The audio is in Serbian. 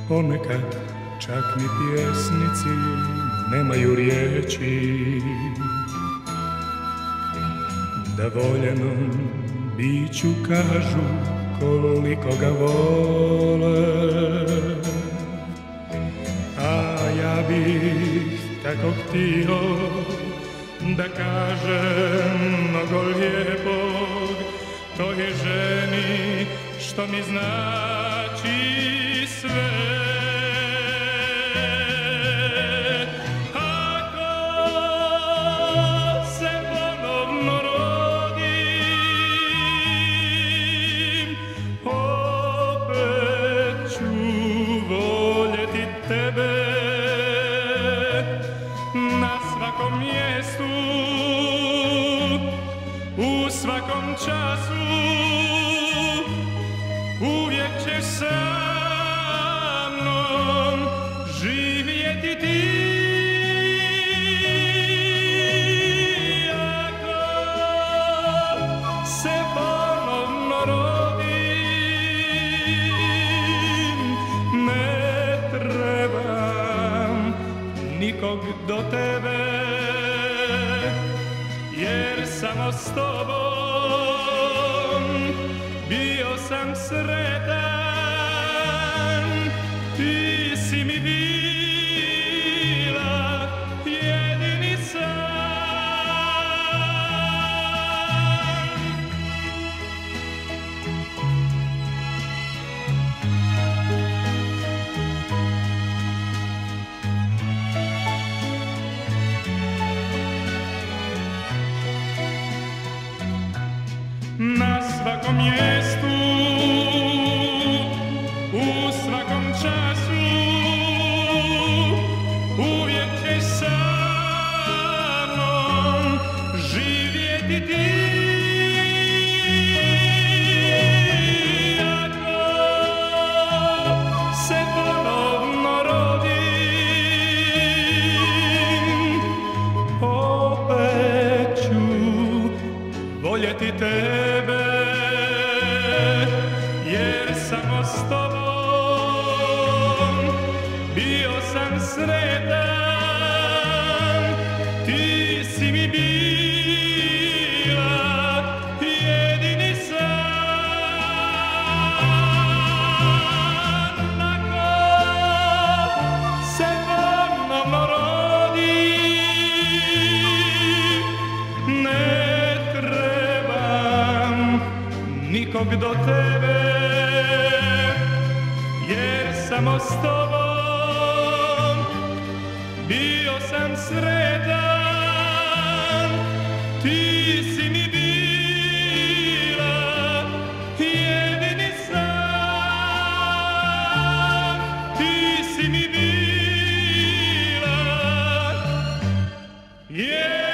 ponekad čak ni pjesnici nemaju riječi da voljenom biću kažu koliko ga vole. A ja bih tako htio da kažem mnogo lijepog toj ženi što mi znači sve. Ako se ponovno rodim, opet ću voljeti tebe na svakom mjestu, u svakom času. Uvijek ćeš sa mnom živjeti ti. Ako se ponovno rodim, ne trebam nikog do tebe, jer samo s tobom bio sam sretan. Ti si mi bila jedini san. Na svakom mjestu, u svakom času, uvijek ćeš sa mnom živjeti ti. Ako se ponovno rodim, opet ću voljeti tebe, jer samo s tobom bio sam sretan. Ti si mi bila jedini san. Ako se ponovno rodim, ne trebam nikog do tebe, jer samo s tobom bio sam sretan. Ti si mi bila jedini san. Ti si mi bila jedini san.